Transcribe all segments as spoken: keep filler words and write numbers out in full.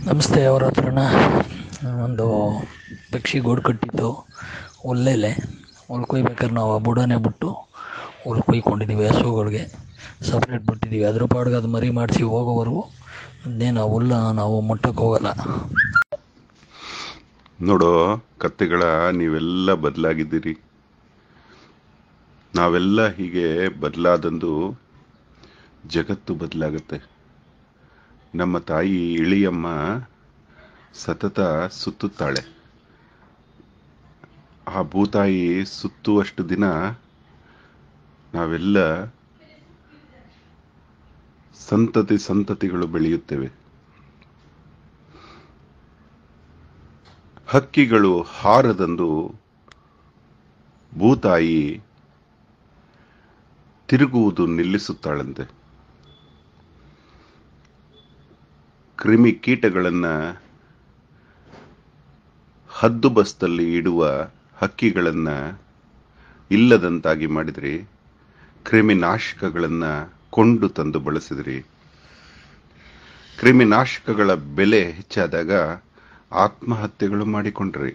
ನಮಸ್ತೆ. ಅವ್ರ ಹತ್ರನ ಒಂದು ಪಕ್ಷಿ ಗೂಡು ಕಟ್ಟಿತ್ತು ಹುಲ್ಲೆಲೆ. ಹುಲ್ ಕೊಯ್ಬೇಕಾದ್ರೆ ನಾವು ಆ ಬುಡನೇ ಬಿಟ್ಟು ಹುಲ್ ಕೊಯ್ಕೊಂಡಿದ್ದೀವಿ. ಹಸುಗಳಿಗೆ ಸಪ್ರೇಟ್ ಬಿಟ್ಟಿದ್ದೀವಿ. ಅದ್ರ ಪಾಡ್ಗೆ ಅದು ಮರಿ ಮಾಡಿಸಿ ಹೋಗೋವರೆಗೂ ಇನ್ನೇನು ಹುಲ್ಲ ನಾವು ಮುಟ್ಟಕ್ಕೆ ಹೋಗಲ್ಲ. ನೋಡೋ ಕತ್ತೆಗಳ, ನೀವೆಲ್ಲ ಬದಲಾಗಿದ್ದೀರಿ. ನಾವೆಲ್ಲ ಹೀಗೆ ಬದಲಾದಂದು ಜಗತ್ತು ಬದಲಾಗುತ್ತೆ. ನಮ್ಮ ತಾಯಿ ಇಳಿಯಮ್ಮ ಸತತ ಸುತ್ತುತ್ತಾಳೆ. ಆ ಭೂತಾಯಿ ಸುತ್ತುವಷ್ಟು ದಿನ ನಾವೆಲ್ಲ ಸಂತತಿ ಸಂತತಿಗಳು ಬೆಳೆಯುತ್ತೇವೆ. ಹಕ್ಕಿಗಳು ಹಾರದಂದು ಭೂತಾಯಿ ತಿರುಗುವುದು ನಿಲ್ಲಿಸುತ್ತಾಳಂತೆ. ಕ್ರಿಮಿ ಕೀಟಗಳನ್ನು ಹದ್ದು ಬಸ್ತಲ್ಲಿ ಇಡುವ ಹಕ್ಕಿಗಳನ್ನು ಇಲ್ಲದಂತಾಗಿ ಮಾಡಿದ್ರಿ. ಕ್ರಿಮಿನಾಶಕಗಳನ್ನು ಕೊಂಡು ತಂದು ಬಳಸಿದ್ರಿ. ಕ್ರಿಮಿನಾಶಕಗಳ ಬೆಲೆ ಹೆಚ್ಚಾದಾಗ ಆತ್ಮಹತ್ಯೆಗಳು ಮಾಡಿಕೊಂಡ್ರಿ.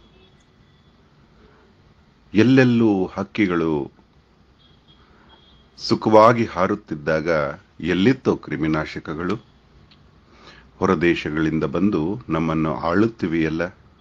ಎಲ್ಲೆಲ್ಲೂ ಹಕ್ಕಿಗಳು ಸುಖವಾಗಿ ಹಾರುತ್ತಿದ್ದಾಗ ಎಲ್ಲಿತ್ತೋ ಕ್ರಿಮಿನಾಶಕಗಳು? ಹೊರದೇಶಗಳಿಂದ ಬಂದು ನಮ್ಮನ್ನು ಆಳುತ್ತಿವೆಯಲ್ಲ.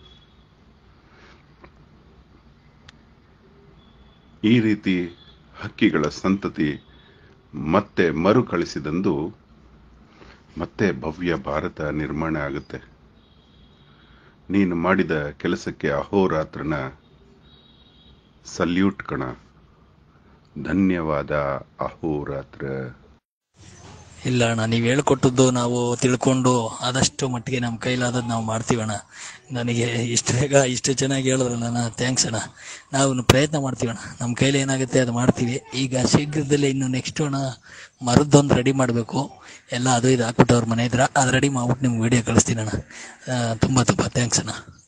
ಈ ರೀತಿ ಹಕ್ಕಿಗಳ ಸಂತತಿ ಮತ್ತೆ ಮರುಕಳಿಸಿದಂದು ಮತ್ತೆ ಭವ್ಯ ಭಾರತ ನಿರ್ಮಾಣ ಆಗುತ್ತೆ. ನೀನು ಮಾಡಿದ ಕೆಲಸಕ್ಕೆ ಅಹೋರಾತ್ರನ ಸಲ್ಯೂಟ್ ಕಣ. ಧನ್ಯವಾದ ಅಹೋರಾತ್ರ. ಇಲ್ಲ ಅಣ್ಣ, ನೀವು ಹೇಳ್ಕೊಟ್ಟದ್ದು ನಾವು ತಿಳ್ಕೊಂಡು ಆದಷ್ಟು ಮಟ್ಟಿಗೆ ನಮ್ಮ ಕೈಲಾದದ್ದು ನಾವು ಮಾಡ್ತೀವಣ್ಣ. ನನಗೆ ಇಷ್ಟು ಬೇಗ ಇಷ್ಟು ಚೆನ್ನಾಗಿ ಹೇಳಿದ್ರಲ್ಲ ಅಣ್ಣ, ಥ್ಯಾಂಕ್ಸ್ ಅಣ್ಣ. ನಾವು ಪ್ರಯತ್ನ ಮಾಡ್ತೀವಣ್ಣ, ನಮ್ಮ ಕೈಲಿ ಏನಾಗುತ್ತೆ ಅದು ಮಾಡ್ತೀವಿ. ಈಗ ಶೀಘ್ರದಲ್ಲೇ ಇನ್ನು ನೆಕ್ಸ್ಟ್ ಅಣ್ಣ ಮರದ್ದೊಂದು ರೆಡಿ ಮಾಡಬೇಕು. ಎಲ್ಲ ಅದು ಇದು ಹಾಕ್ಬಿಟ್ಟು ಅವ್ರ ಮನೆ ಇದ್ರೆ ಅದು ರೆಡಿ ಮಾಡ್ಬಿಟ್ಟು ನಿಮ್ಗೆ ವಿಡಿಯೋ ಕಳಿಸ್ತೀನಿ ಅಣ್ಣ. ತುಂಬ ತುಂಬ ಥ್ಯಾಂಕ್ಸ್ ಅಣ್ಣ.